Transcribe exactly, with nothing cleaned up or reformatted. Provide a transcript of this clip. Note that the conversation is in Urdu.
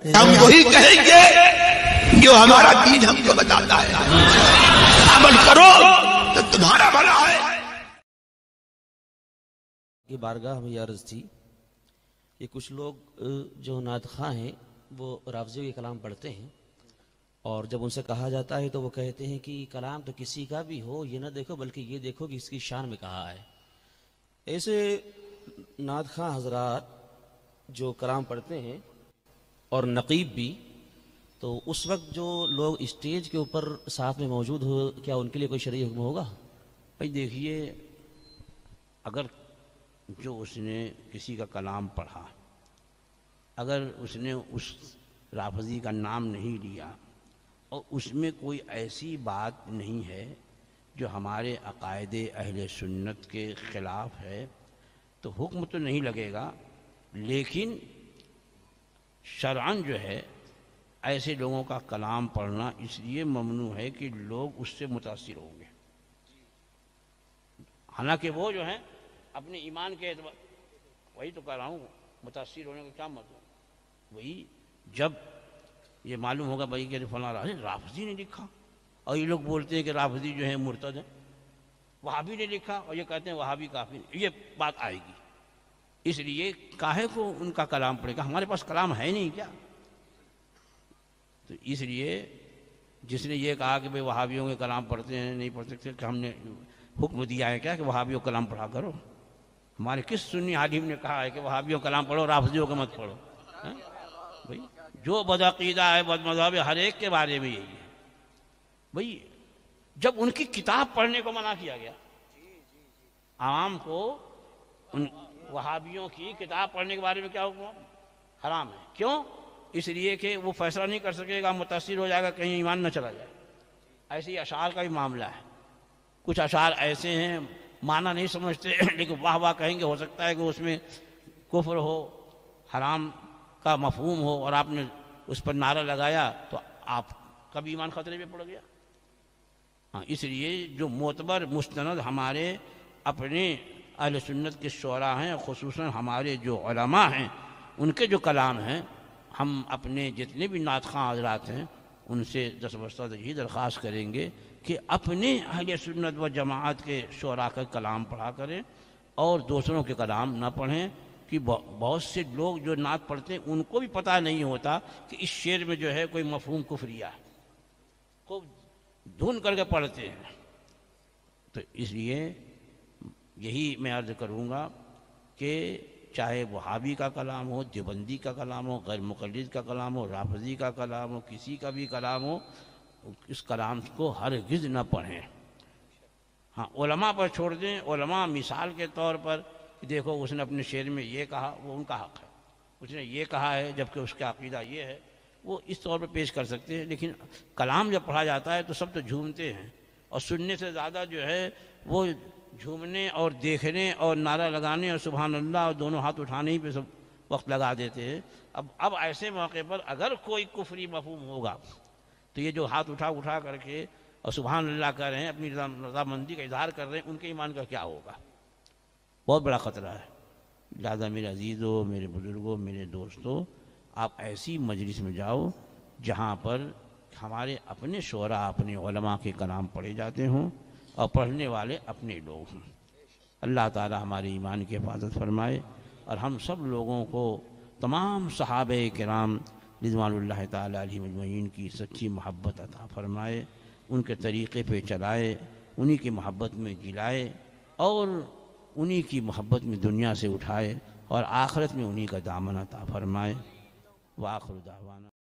ہم وہی کہیں گے جو ہمارا دین ہم کو بتاتا ہے، عمل کرو تو تمہارا بھلا ہے۔ کی بارگاہ میں یہ عرض تھی کہ کچھ لوگ جو نعت خواں ہیں وہ رافضیوں کے کلام پڑھتے ہیں، اور جب ان سے کہا جاتا ہے تو وہ کہتے ہیں کہ کلام تو کسی کا بھی ہو یہ نہ دیکھو بلکہ یہ دیکھو کہ اس کی شان میں کہا ہے۔ ایسے نعت خواں حضرات جو کلام پڑھتے ہیں اور نقیب بھی، تو اس وقت جو لوگ اسٹیج کے اوپر ساتھ میں موجود ہو، کیا ان کے لیے کوئی شرعی حکم ہوگا؟ بھائی دیکھیے، اگر جو اس نے کسی کا کلام پڑھا، اگر اس نے اس رافضی کا نام نہیں لیا اور اس میں کوئی ایسی بات نہیں ہے جو ہمارے عقائد اہل سنت کے خلاف ہے، تو حکم تو نہیں لگے گا، لیکن شرعاً جو ہے ایسے لوگوں کا کلام پڑھنا اس لیے ممنوع ہے کہ لوگ اس سے متاثر ہوں گے۔ حالانکہ وہ جو ہیں اپنے ایمان کے اعتبار، وہی تو کہہ رہا ہوں، متاثر ہونے کا کیا مطلب؟ وہی جب یہ معلوم ہوگا بھائی کہ فلاں رافضی نے لکھا، اور یہ لوگ بولتے ہیں کہ رافضی جو ہے مرتد ہے، وہابی نے لکھا اور یہ کہتے ہیں وہابی کافر، یہ بات آئے گی۔ اس لیے کاہے کو ان کا کلام پڑے گا؟ ہمارے پاس کلام ہے نہیں کیا؟ تو اس لیے جس نے یہ کہا کہ بھئی وہابیوں کے کلام پڑھتے ہیں نہیں پڑھ سکتے، کہ ہم نے حکم دیا ہے کیا کہ وہابیوں کلام پڑھا کرو؟ ہمارے کس سنی عالم نے کہا ہے کہ وہابیوں کلام پڑھو رافضیوں کا مت پڑھو؟ بھئی جو بدعقیدہ ہے بد مذہب ہے ہر ایک کے بارے میں یہی ہے۔ بھئی جب ان کی کتاب پڑھنے کو منع کیا گیا، عوام کو ان وہابیوں کی کتاب پڑھنے کے بارے میں کیا حکم؟ حرام ہے۔ کیوں؟ اس لیے کہ وہ فیصلہ نہیں کر سکے گا، متاثر ہو جائے گا، کہیں ایمان نہ چلا جائے۔ ایسے ہی اشعار کا بھی معاملہ ہے، کچھ اشعار ایسے ہیں معنی نہیں سمجھتے لیکن واہ واہ کہیں گے، ہو سکتا ہے کہ اس میں کفر ہو، حرام کا مفہوم ہو، اور آپ نے اس پر نعرہ لگایا تو آپ کا بھی ایمان خطرے میں پڑ گیا۔ ہاں، اس لیے جو معتبر مستند ہمارے اپنے اہل سنت کے شعراء ہیں، خصوصاً ہمارے جو علماء ہیں، ان کے جو کلام ہیں، ہم اپنے جتنے بھی نعت خواں حضرات ہیں ان سے دس بستہ یہی درخواست کریں گے کہ اپنے اہل سنت و جماعت کے شعراء کا کلام پڑھا کریں اور دوسروں کے کلام نہ پڑھیں، کہ بہت سے لوگ جو نعت پڑھتے ہیں ان کو بھی پتہ نہیں ہوتا کہ اس شعر میں جو ہے کوئی مفہوم کفریہ ہے، خوب دھن کر کے پڑھتے ہیں۔ تو اس لیے یہی میں عرض کروں گا کہ چاہے وہابی کا کلام ہو، دیوبندی کا کلام ہو، غیر مقلد کا کلام ہو، رافضی کا کلام ہو، کسی کا بھی کلام ہو، اس کلام کو ہرگز نہ پڑھیں۔ ہاں، علماء پر چھوڑ دیں۔ علماء مثال کے طور پر دیکھو اس نے اپنے شعر میں یہ کہا، وہ ان کا حق ہے، اس نے یہ کہا ہے جبکہ اس کا عقیدہ یہ ہے، وہ اس طور پر پیش کر سکتے ہیں، لیکن کلام جب پڑھا جاتا ہے تو سب تو جھومتے ہیں، اور سننے سے زیادہ جو ہے وہ جھومنے اور دیکھنے اور نعرہ لگانے اور سبحان اللہ اور دونوں ہاتھ اٹھانے ہی پہ سب وقت لگا دیتے ہیں۔ اب اب ایسے موقع پر اگر کوئی کفری مفہوم ہوگا تو یہ جو ہاتھ اٹھا اٹھا کر کے اور سبحان اللہ کر رہے ہیں، اپنی رضامندی کا اظہار کر رہے ہیں، ان کے ایمان کا کیا ہوگا؟ بہت بڑا خطرہ ہے۔ لہٰذا میرے عزیزوں، میرے بزرگوں، میرے دوستوں، آپ ایسی مجلس میں جاؤ جہاں پر ہمارے اپنے شعراء، اپنے علماء کے کلام پڑھے جاتے ہوں اور پڑھنے والے اپنے لوگ ہوں۔ اللہ تعالی ہمارے ایمان کی حفاظت فرمائے اور ہم سب لوگوں کو، تمام صحابہ کرام رضوان اللہ تعالی علیہم اجمعین کی سچی محبت عطا فرمائے، ان کے طریقے پہ چلائے، انہی کی محبت میں جلائے اور انہی کی محبت میں دنیا سے اٹھائے اور آخرت میں انہی کا دامن عطا فرمائے۔ وآخر دعوانا